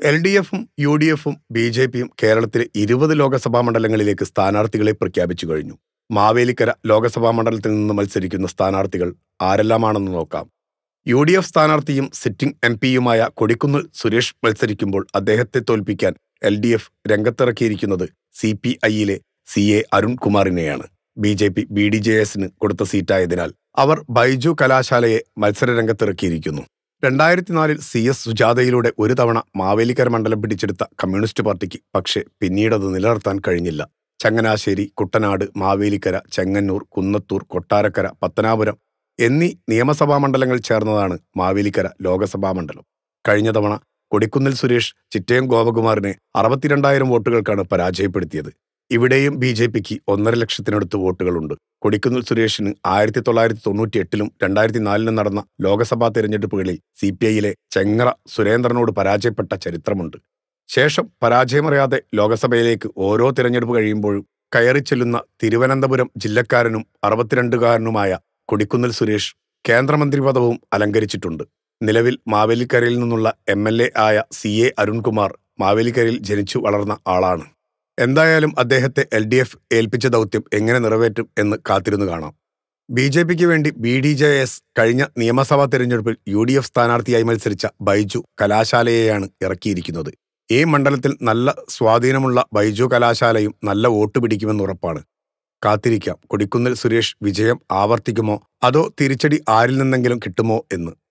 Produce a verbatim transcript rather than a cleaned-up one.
L D എഫും U D എഫും B J പിയും കേരളത്തിലെ ഇരുപത് ലോക്സഭാ മണ്ഡലങ്ങളിലേക്ക് സ്ഥാനാർത്ഥികളെ പ്രഖ്യാപിച്ചു കഴിഞ്ഞു. മാവേലിക്കര ലോക്സഭാ മണ്ഡലത്തിൽ നിന്ന് മത്സരിക്കുന്ന സ്ഥാനാർത്ഥികൾ ആരെല്ലാമാണെന്ന് നോക്കാം. യു ഡി എഫ് സ്ഥാനാർത്ഥിയും സിറ്റിംഗ് എം പിയുമായ കൊടിക്കുന്നിൽ സുരേഷ് മത്സരിക്കുമ്പോൾ അദ്ദേഹത്തെ തോൽപ്പിക്കാൻ എൽ ഡി എഫ് രംഗത്തിറക്കിയിരിക്കുന്നത് സി പി ഐയിലെ സി എ അരുൺകുമാറിനെയാണ്. B J P B D J എസിന് കൊടുത്ത സീറ്റായതിനാൽ അവർ ബൈജു കലാശാലയെ മത്സരരംഗത്തിറക്കിയിരിക്കുന്നു. രണ്ടായിരത്തി നാലിൽ സി എസ് സുജാതയിലൂടെ ഒരു തവണ മാവേലിക്കര മണ്ഡലം പിടിച്ചെടുത്ത കമ്മ്യൂണിസ്റ്റ് പാർട്ടിക്ക് പക്ഷേ പിന്നീടത് നിലനിർത്താൻ കഴിഞ്ഞില്ല. ചങ്ങനാശ്ശേരി, കുട്ടനാട്, മാവേലിക്കര, ചെങ്ങന്നൂർ, കുന്നത്തൂർ, കൊട്ടാരക്കര, പത്തനാപുരം എന്നീ നിയമസഭാ മണ്ഡലങ്ങൾ ചേർന്നതാണ് മാവേലിക്കര ലോക്സഭാ മണ്ഡലം. കഴിഞ്ഞ തവണ കൊടിക്കുന്നിൽ സുരേഷ് ചിറ്റയം ഗോപകുമാറിനെ അറുപത്തിരണ്ടായിരം വോട്ടുകൾക്കാണ് പരാജയപ്പെടുത്തിയത്. ഇവിടെയും ബി ജെ പിക്ക് ഒന്നര ലക്ഷത്തിനടുത്ത് വോട്ടുകളുണ്ട്. കൊടിക്കുന്നിൽ സുരേഷിന് ആയിരത്തി തൊള്ളായിരത്തി തൊണ്ണൂറ്റി എട്ടിലും രണ്ടായിരത്തി നാലിലും നടന്ന ലോക്സഭാ തെരഞ്ഞെടുപ്പുകളിൽ സി പി ഐയിലെ ചെങ്ങറ സുരേന്ദ്രനോട് പരാജയപ്പെട്ട ചരിത്രമുണ്ട്. ശേഷം പരാജയമറിയാതെ ലോക്സഭയിലേക്ക് ഓരോ തിരഞ്ഞെടുപ്പ് കഴിയുമ്പോഴും കയറിച്ചെല്ലുന്ന തിരുവനന്തപുരം ജില്ലക്കാരനും അറുപത്തിരണ്ടുകാരനുമായ കൊടിക്കുന്നിൽ സുരേഷ് കേന്ദ്രമന്ത്രി പദവും അലങ്കരിച്ചിട്ടുണ്ട്. നിലവിൽ മാവേലിക്കരയിൽ നിന്നുള്ള എം എൽ എ ആയ സി എ അരുൺകുമാർ മാവേലിക്കരയിൽ ജനിച്ചു വളർന്ന ആളാണ്. എന്തായാലും അദ്ദേഹത്തെ എൽ ഡി എഫ് ഏൽപ്പിച്ച ദൗത്യം എങ്ങനെ നിറവേറ്റും എന്ന് കാത്തിരുന്നു കാണാം. ബി ജെ പിക്ക് വേണ്ടി ബി ഡി ജെ എസ് കഴിഞ്ഞ നിയമസഭാ തെരഞ്ഞെടുപ്പിൽ യു ഡി എഫ് സ്ഥാനാർത്ഥിയായി മത്സരിച്ച ബൈജു കലാശാലയെയാണ് ഇറക്കിയിരിക്കുന്നത്. ഈ മണ്ഡലത്തിൽ നല്ല സ്വാധീനമുള്ള ബൈജു കലാശാലയും നല്ല വോട്ട് പിടിക്കുമെന്ന് ഉറപ്പാണ്. കാത്തിരിക്കാം കൊടിക്കുന്നിൽ സുരേഷ് വിജയം ആവർത്തിക്കുമോ അതോ തിരിച്ചടി ആരിൽ നിന്നെങ്കിലും കിട്ടുമോ എന്ന്.